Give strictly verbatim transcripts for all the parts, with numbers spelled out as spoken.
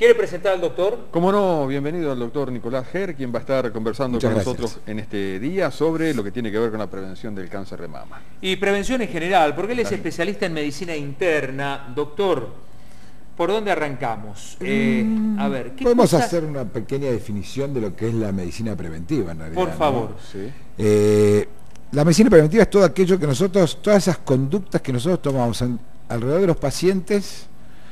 ¿Quiere presentar al doctor? Cómo no, bienvenido al doctor Nicolás Ger, quien va a estar conversando Muchas con gracias. nosotros en este día sobre lo que tiene que ver con la prevención del cáncer de mama. Y prevención en general, porque él es especialista en medicina interna. Doctor, ¿por dónde arrancamos? Eh, a ver, ¿qué Podemos cosas... hacer una pequeña definición de lo que es la medicina preventiva, en realidad. Por favor. ¿no? ¿Sí? Eh, la medicina preventiva es todo aquello que nosotros, todas esas conductas que nosotros tomamos en, alrededor de los pacientes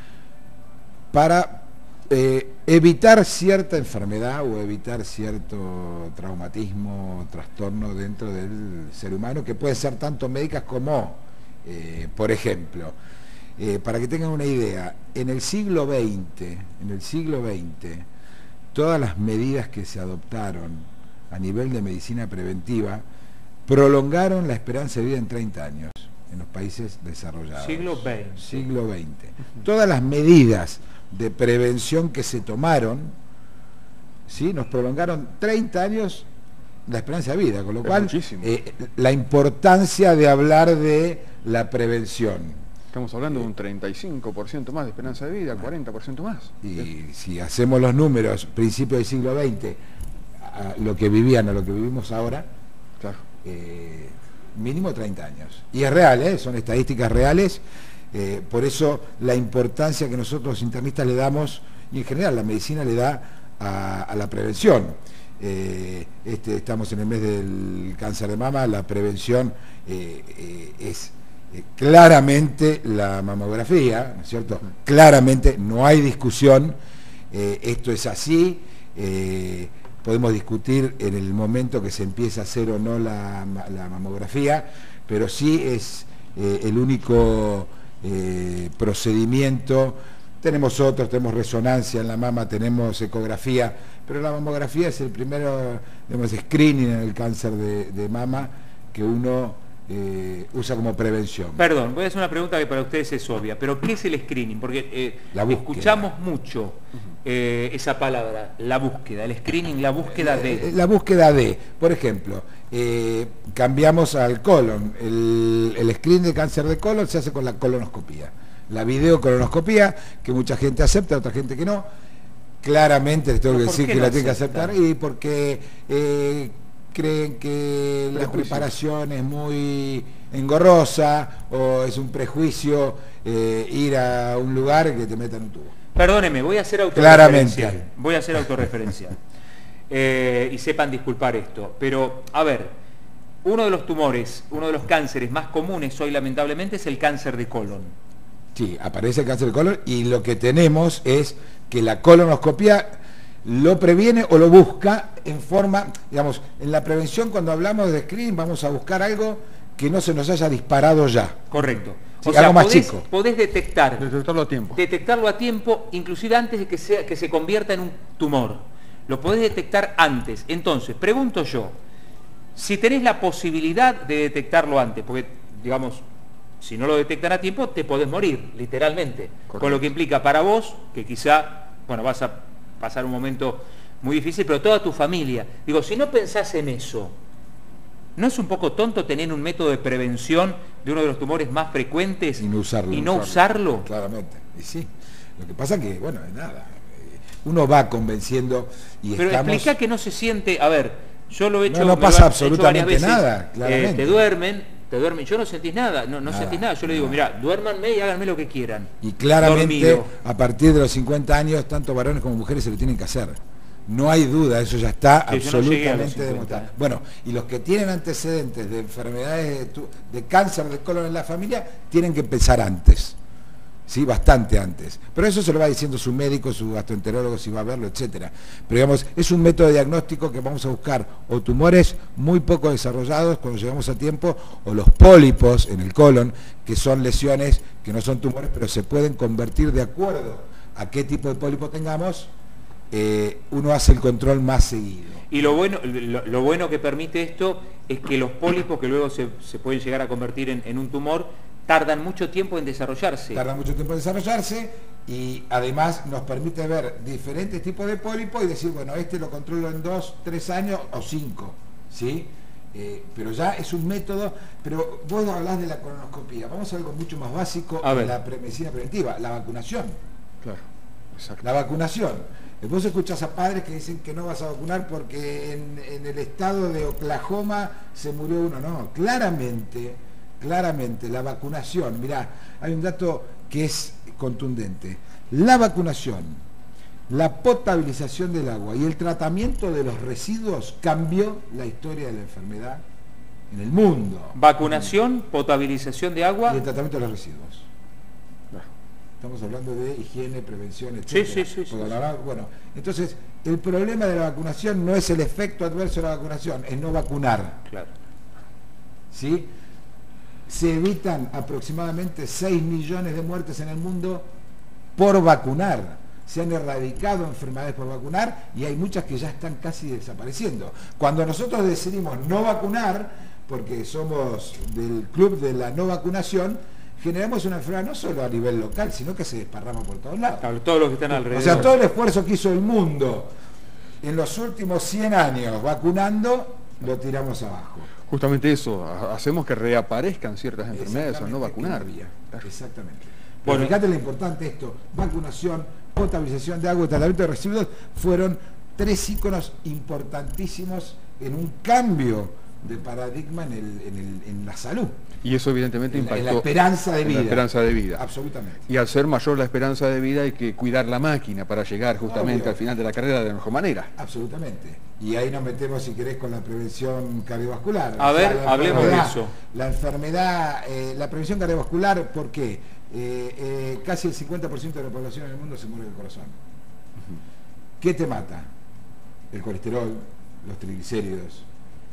para eh, evitar cierta enfermedad o evitar cierto traumatismo o trastorno dentro del ser humano, que pueden ser tanto médicas como, eh, por ejemplo, eh, para que tengan una idea, en el siglo veinte, en el siglo veinte, todas las medidas que se adoptaron a nivel de medicina preventiva prolongaron la esperanza de vida en treinta años en los países desarrollados. Siglo veinte. Siglo veinte. Todas las medidas de prevención que se tomaron, ¿sí?, nos prolongaron treinta años la esperanza de vida, con lo Es cual muchísimo. eh, la importancia de hablar de la prevención. Estamos hablando de un treinta y cinco por ciento más de esperanza de vida, cuarenta por ciento más. Y si hacemos los números, principios del siglo veinte, a lo que vivían a lo que vivimos ahora, Claro. eh, mínimo treinta años. Y es real, ¿eh? Son estadísticas reales, eh, por eso la importancia que nosotros los internistas le damos, y en general la medicina le da a, a la prevención. Eh, este, estamos en el mes del cáncer de mama, la prevención eh, eh, es eh, claramente la mamografía, ¿no es cierto? Claramente, no hay discusión, eh, esto es así. eh, Podemos discutir en el momento que se empieza a hacer o no la, la mamografía, pero sí es eh, el único eh, procedimiento. Tenemos otros, tenemos resonancia en la mama, tenemos ecografía, pero la mamografía es el primero, digamos, screening en el cáncer de, de mama que uno eh, usa como prevención. Perdón, voy a hacer una pregunta que para ustedes es obvia, pero ¿qué es el screening? Porque eh, La búsqueda. escuchamos mucho eh, esa palabra, la búsqueda, el screening, la búsqueda de... La búsqueda de, por ejemplo, eh, cambiamos al colon, el, el screening de cáncer de colon se hace con la colonoscopía, la videocolonoscopía, que mucha gente acepta, otra gente que no. Claramente les tengo que decir que no la tienen que aceptan? aceptar, y porque eh, creen que la Prejuicios. preparación es muy engorrosa, o es un prejuicio eh, ir a un lugar que te metan un tubo. Perdóneme, voy a ser autorreferencial. Claramente. Voy a ser autorreferencial. Eh, y sepan disculpar esto. Pero, a ver, uno de los tumores, uno de los cánceres más comunes hoy, lamentablemente, es el cáncer de colon. Sí, aparece el cáncer de colon, y lo que tenemos es que la colonoscopia lo previene o lo busca en forma, digamos, en la prevención, cuando hablamos de screening vamos a buscar algo que no se nos haya disparado ya. Correcto. Sí, o sea, algo más podés, chico. podés detectar, Detectarlo a tiempo. detectarlo a tiempo, inclusive antes de que, sea, que se convierta en un tumor. Lo podés detectar antes. Entonces, pregunto yo, si tenés la posibilidad de detectarlo antes, porque, digamos, si no lo detectan a tiempo, te podés morir, literalmente. Correcto. Con lo que implica para vos, que quizá, bueno, vas a pasar un momento muy difícil, pero toda tu familia. Digo, si no pensás en eso, ¿no es un poco tonto tener un método de prevención de uno de los tumores más frecuentes Y no usarlo. y no usarlo? Claramente, y sí. Lo que pasa que, bueno, de nada. eh, Uno va convenciendo y Pero estamos... explica que no se siente, a ver, yo lo he hecho, No, no me pasa lo han hecho absolutamente varias veces, nada, eh, claramente. te duermen, te duermen, yo no sentís nada, no, no Nada, sentís nada, yo le digo, nada. mirá, duérmanme y háganme lo que quieran. Y claramente, Dormido. a partir de los cincuenta años, tanto varones como mujeres se lo tienen que hacer. No hay duda, eso ya está Sí, yo no llegué a los absolutamente cincuenta. demostrado. Bueno, y los que tienen antecedentes de enfermedades de, tu- de cáncer de colon en la familia, tienen que empezar antes. Sí, bastante antes. Pero eso se lo va diciendo su médico, su gastroenterólogo, si va a verlo, etcétera. Pero digamos, es un método de diagnóstico que vamos a buscar o tumores muy poco desarrollados cuando llegamos a tiempo, o los pólipos en el colon, que son lesiones que no son tumores, pero se pueden convertir de acuerdo a qué tipo de pólipo tengamos. Eh, uno hace el control más seguido. Y lo bueno, lo, lo bueno que permite esto es que los pólipos que luego se, se pueden llegar a convertir en, en un tumor, tardan mucho tiempo en desarrollarse. Tarda mucho tiempo en desarrollarse, y además nos permite ver diferentes tipos de pólipos y decir, bueno, este lo controlo en dos, tres años o cinco, ¿sí? Eh, pero ya es un método. Pero vos hablás de la colonoscopía, vamos a algo mucho más básico A de ver. la pre- medicina preventiva, la vacunación. Claro. Exacto. La vacunación. Vos escuchás a padres que dicen que no vas a vacunar porque en, en el estado de Oklahoma se murió uno. No, claramente, claramente la vacunación, mirá, hay un dato que es contundente. La vacunación, la potabilización del agua y el tratamiento de los residuos cambió la historia de la enfermedad en el mundo. Vacunación, potabilización de agua. Y el tratamiento de los residuos. Estamos hablando de higiene, prevención, etcétera. Sí, sí, sí, sí, sí. Bueno, entonces, el problema de la vacunación no es el efecto adverso de la vacunación, es no vacunar. Claro. ¿Sí? Se evitan aproximadamente seis millones de muertes en el mundo por vacunar. Se han erradicado enfermedades por vacunar y hay muchas que ya están casi desapareciendo. Cuando nosotros decidimos no vacunar, porque somos del club de la no vacunación, generamos una enfermedad no solo a nivel local, sino que se desparrama por todos lados. Claro, todos los que están alrededor. O sea, todo el esfuerzo que hizo el mundo en los últimos cien años vacunando, lo tiramos abajo. Justamente eso, hacemos que reaparezcan ciertas enfermedades al no vacunar. Claro. Exactamente. Bueno, Pero fíjate lo importante esto, vacunación, potabilización de agua y tratamiento de residuos fueron tres íconos importantísimos en un cambio de paradigma en, el, en, el, en la salud. Y eso evidentemente en la, impactó en la esperanza de en vida. La esperanza de vida. Absolutamente. Y al ser mayor la esperanza de vida hay que cuidar la máquina para llegar justamente Obvio. al final de la carrera de la mejor manera. Absolutamente. Y ahí nos metemos, si querés, con la prevención cardiovascular. A o ver, sea, hablemos de eso. La enfermedad, eh, la prevención cardiovascular, ¿por qué? Eh, eh, casi el cincuenta por ciento de la población en el mundo se muere del corazón. Uh-huh. ¿Qué te mata? El colesterol, los triglicéridos,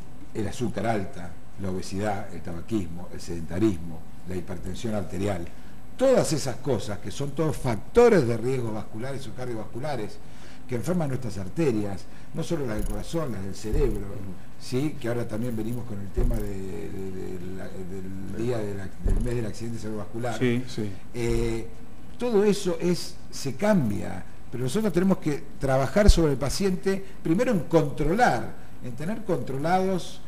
el azúcar alta, la obesidad, el tabaquismo, el sedentarismo, la hipertensión arterial. Todas esas cosas que son todos factores de riesgo vasculares o cardiovasculares que enferman nuestras arterias, no solo las del corazón, las del cerebro, ¿sí? Que ahora también venimos con el tema de, de, de la, del día de la, del mes del accidente cerebrovascular. Sí, sí. Eh, todo eso es, se cambia, pero nosotros tenemos que trabajar sobre el paciente, primero en controlar, en tener controlados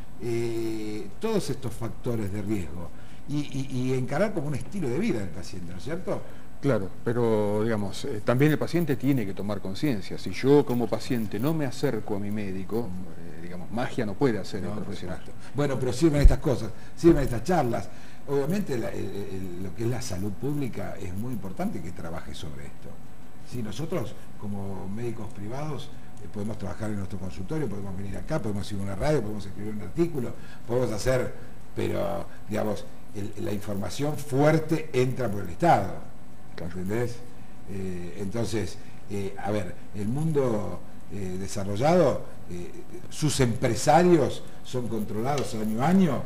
eh, todos estos factores de riesgo y, y, y encarar como un estilo de vida del paciente, ¿no es cierto? Claro, pero digamos, eh, también el paciente tiene que tomar conciencia. Si yo como paciente no me acerco a mi médico, eh, digamos, magia no puede hacer No, el profesional. Bueno, pero sirven estas cosas, sirven estas charlas. Obviamente la, el, el, lo que es la salud pública es muy importante que trabaje sobre esto. Si nosotros como médicos privados eh, podemos trabajar en nuestro consultorio, podemos venir acá, podemos ir a una radio, podemos escribir un artículo, podemos hacer, pero digamos, el, la información fuerte entra por el Estado. ¿Entendés? Eh, entonces, eh, a ver, el mundo eh, desarrollado, eh, sus empresarios son controlados año a año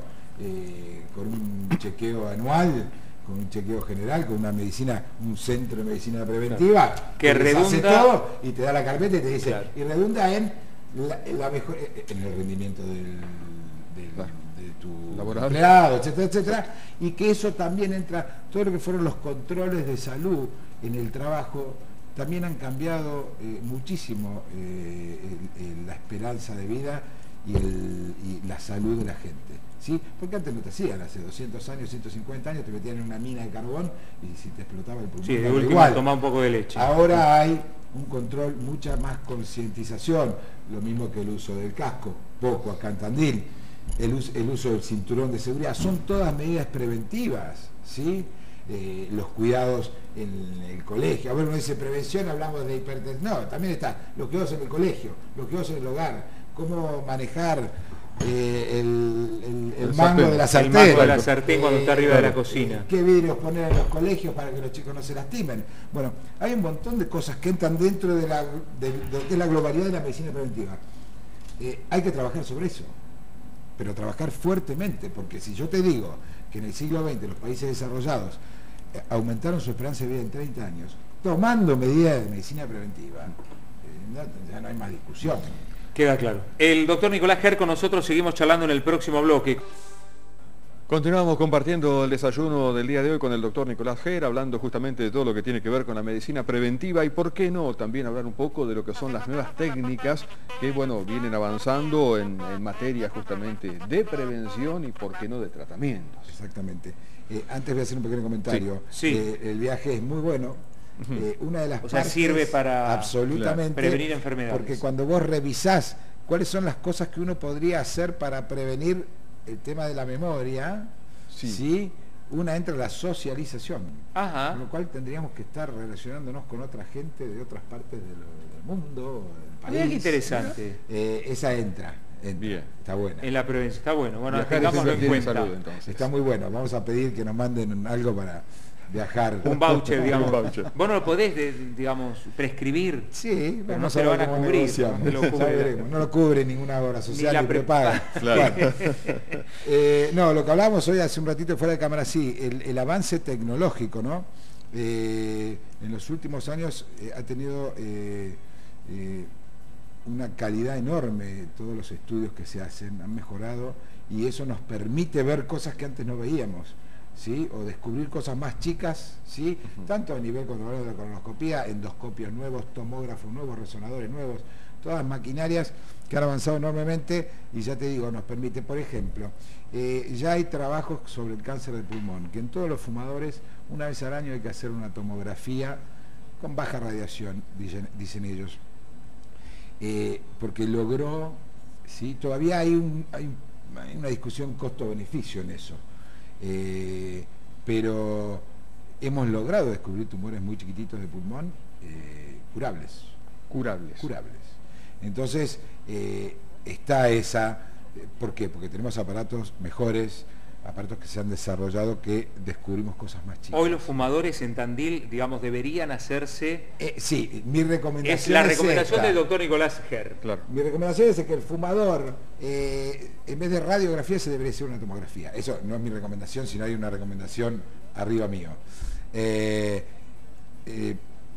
eh, con un chequeo anual, con un chequeo general, con una medicina, un centro de medicina preventiva, claro, que, que redunda hace todo y te da la carpeta y te dice, claro, y redunda en la, la mejor, en el rendimiento del, del claro, de tu laboral, empleado, etcétera, etcétera, y que eso también entra, todo lo que fueron los controles de salud en el trabajo, también han cambiado eh, muchísimo eh, el, el, la esperanza de vida y, el, y la salud de la gente, ¿sí? Porque antes no te hacían, hace doscientos años, ciento cincuenta años, te metían en una mina de carbón y si te explotaba el pulmón, sí, de último igual. Tomá un poco de leche. Ahora hay un control, mucha más concientización, lo mismo que el uso del casco, poco acá en Tandil, el uso, el uso del cinturón de seguridad, son todas medidas preventivas, ¿sí? Eh, los cuidados en el colegio. A ver, uno dice prevención, hablamos de hipertensión. No, también está los cuidados en el colegio, los cuidados en el hogar, cómo manejar eh, el, el, el, el mango sartén, de la sartén. El mango de la sartén cuando eh, está arriba de la cocina. Eh, ¿Qué vidrios poner en los colegios para que los chicos no se lastimen? Bueno, hay un montón de cosas que entran dentro de, la, de, de lo que es la globalidad de la medicina preventiva. Eh, hay que trabajar sobre eso, pero trabajar fuertemente, porque si yo te digo que en el siglo veinte los países desarrollados eh, aumentaron su esperanza de vida en treinta años, tomando medidas de medicina preventiva, eh, no, ya no hay más discusión. Queda claro. El doctor Nicolás Ger con nosotros, seguimos charlando en el próximo bloque. Continuamos compartiendo el desayuno del día de hoy con el doctor Nicolás Ger, hablando justamente de todo lo que tiene que ver con la medicina preventiva y por qué no también hablar un poco de lo que son las nuevas técnicas que bueno vienen avanzando en, en materia justamente de prevención y por qué no de tratamientos. Exactamente. Eh, antes voy a hacer un pequeño comentario. Sí, sí. Eh, el viaje es muy bueno, uh-huh. eh, una de las o sea, partes, sirve para absolutamente, prevenir enfermedades. Porque cuando vos revisás cuáles son las cosas que uno podría hacer para prevenir el tema de la memoria, sí, ¿sí? Una entra la socialización, Ajá. con lo cual tendríamos que estar relacionándonos con otra gente de otras partes del, del mundo, del país. Mira qué interesante. Eh, esa entra, entra. Bien. Está buena. En la prevención, está bueno. Bueno, Viajar tengámoslo es en cuenta. salud, entonces. Está muy bueno. Vamos a pedir que nos manden algo para viajar. Un voucher, digamos. Un voucher. Vos no lo podés, de, digamos, prescribir. Sí, pero no vamos se a lo ver van a cómo cubrir. negociamos. No, te lo Ya cubre. veremos. No lo cubre ninguna obra social Ni la ni pre- prepaga. Claro. Bueno, eh, no, lo que hablábamos hoy hace un ratito fuera de cámara, sí, el, el avance tecnológico, ¿no? Eh, en los últimos años eh, ha tenido eh, eh, una calidad enorme, todos los estudios que se hacen han mejorado y eso nos permite ver cosas que antes no veíamos, ¿sí? O descubrir cosas más chicas, ¿sí? Uh-huh. Tanto a nivel controlado de la colonoscopía, endoscopios nuevos, tomógrafos nuevos, resonadores nuevos, todas las maquinarias que han avanzado enormemente y ya te digo, nos permite, por ejemplo, eh, ya hay trabajos sobre el cáncer de pulmón, que en todos los fumadores una vez al año hay que hacer una tomografía con baja radiación, dicen, dicen ellos. Eh, porque logró, ¿sí? Todavía hay, un, hay, hay una discusión costo-beneficio en eso, eh, pero hemos logrado descubrir tumores muy chiquititos de pulmón eh, curables. Curables. Curables. Entonces, eh, está esa, ¿por qué? Porque tenemos aparatos mejores, aparatos que se han desarrollado que descubrimos cosas más chicas. Hoy los fumadores en Tandil, digamos, deberían hacerse... Eh, sí, mi recomendación es la recomendación es del doctor Nicolás Ger. Claro. Mi recomendación es que el fumador, eh, en vez de radiografía, se debería hacer una tomografía. Eso no es mi recomendación, sino hay una recomendación arriba mío. Eh, eh,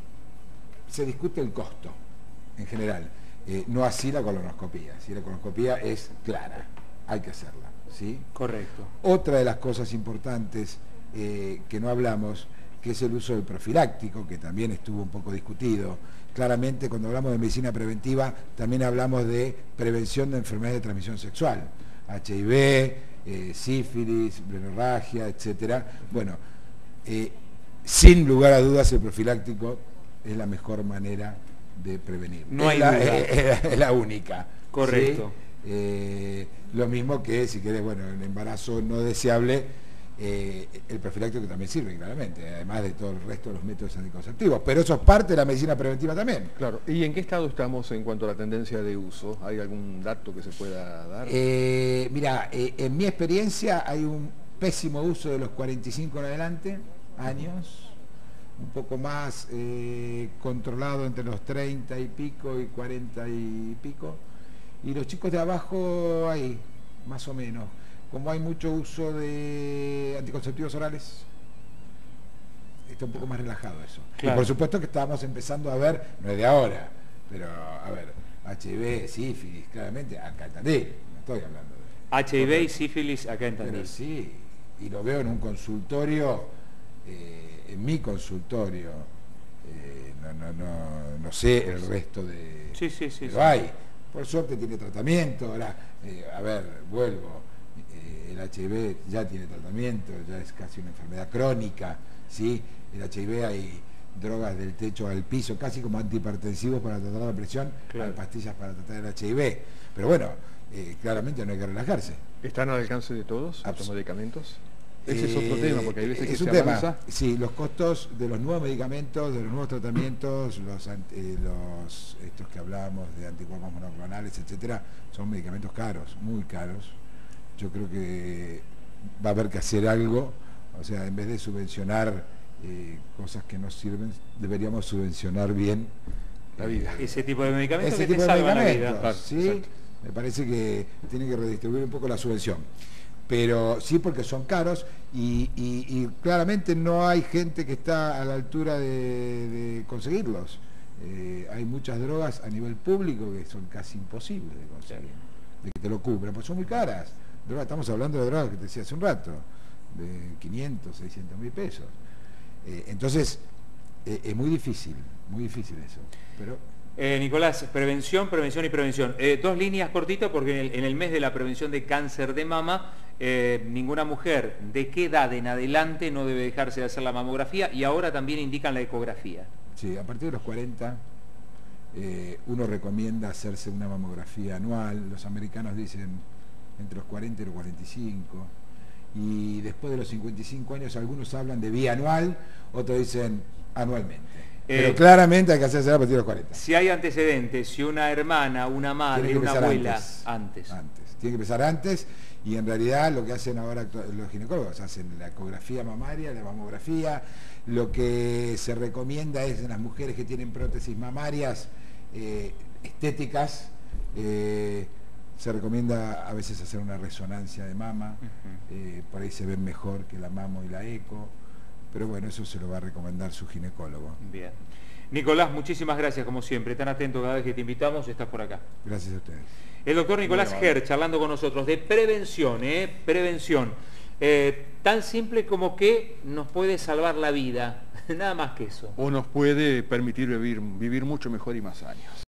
se discute el costo, en general. Eh, no así la colonoscopía. Si la colonoscopía es clara, hay que hacerla. ¿Sí? Correcto. Otra de las cosas importantes eh, que no hablamos, que es el uso del profiláctico, que también estuvo un poco discutido. Claramente, cuando hablamos de medicina preventiva, también hablamos de prevención de enfermedades de transmisión sexual, H I V, eh, sífilis, blenorragia, etcétera. Bueno, eh, sin lugar a dudas, el profiláctico es la mejor manera de prevenir. No es hay la, duda. Es, es la única. Correcto. ¿Sí? Eh, lo mismo que, si querés, bueno, el embarazo no deseable, eh, el profiláctico también sirve, claramente, además de todo el resto de los métodos anticonceptivos. Pero eso es parte de la medicina preventiva también. Claro. ¿Y en qué estado estamos en cuanto a la tendencia de uso? ¿Hay algún dato que se pueda dar? Eh, mira, eh, en mi experiencia hay un pésimo uso de los cuarenta y cinco en adelante, años, un poco más eh, controlado entre los treinta y pico y cuarenta y pico. Y los chicos de abajo ahí, más o menos. Como hay mucho uso de anticonceptivos orales, está un poco más relajado eso. Claro. Y por supuesto que estábamos empezando a ver, no es de ahora, pero a ver, H I V, sífilis, claramente, acá en Tandil, no estoy hablando de... H I V y sífilis acá en Tandil. Pero sí, y lo veo en un consultorio, eh, en mi consultorio, eh, no, no, no, no sé el resto de... Sí, sí, sí. Pero sí. hay. Por suerte tiene tratamiento, ahora, eh, a ver, vuelvo, eh, el H I V ya tiene tratamiento, ya es casi una enfermedad crónica, ¿sí? El H I V hay drogas del techo al piso, casi como antihipertensivos para tratar la presión, Claro. hay pastillas para tratar el H I V, pero bueno, eh, claramente no hay que relajarse. ¿Están al alcance de todos estos Abs- medicamentos? Ese es otro Eh, tema, porque hay veces es que un se tema. avanza. Sí, los costos de los nuevos medicamentos, de los nuevos tratamientos, los, ant- eh, los estos que hablábamos de anticuerpos monoclonales, etcétera, son medicamentos caros, muy caros. Yo creo que va a haber que hacer algo, o sea, en vez de subvencionar eh, cosas que no sirven, deberíamos subvencionar bien La vida. eh, Ese tipo de medicamentos ese que tipo te de salvan la medicamentos, vida. ¿sí? Exacto. Me parece que tiene que redistribuir un poco la subvención. Pero sí, porque son caros y, y- y claramente no hay gente que está a la altura de, de conseguirlos. Eh, hay muchas drogas a nivel público que son casi imposibles de conseguir, de que te lo cubran, porque son muy caras. Drogas, estamos hablando de drogas que te decía hace un rato, de quinientos, seiscientos mil pesos. Eh, entonces, eh, es muy difícil, muy difícil eso. Pero Eh, Nicolás, prevención, prevención y prevención. Eh, dos líneas cortitas porque en el, en el mes de la prevención de cáncer de mama eh, ninguna mujer de qué edad en adelante no debe dejarse de hacer la mamografía, y ahora también indican la ecografía. Sí, a partir de los cuarenta eh, uno recomienda hacerse una mamografía anual. Los americanos dicen entre los cuarenta y los cuarenta y cinco. Y después de los cincuenta y cinco años algunos hablan de bianual, otros dicen anualmente. Pero Eh, claramente hay que hacerse a partir de los cuarenta. Si hay antecedentes, si una hermana, una madre, una abuela, antes, antes. Antes. Tiene que empezar antes, y en realidad lo que hacen ahora los ginecólogos, hacen la ecografía mamaria, la mamografía. Lo que se recomienda es en las mujeres que tienen prótesis mamarias eh, estéticas, eh, se recomienda a veces hacer una resonancia de mama, uh-huh. eh, por ahí se ven mejor que la mamo y la eco, pero bueno, eso se lo va a recomendar su ginecólogo. Bien. Nicolás, muchísimas gracias como siempre, tan atento cada vez que te invitamos, estás por acá. Gracias a ustedes. El doctor Nicolás Ger, charlando con nosotros de prevención, ¿eh? Prevención. Eh, tan simple como que nos puede salvar la vida, nada más que eso. O nos puede permitir vivir, vivir mucho mejor y más años.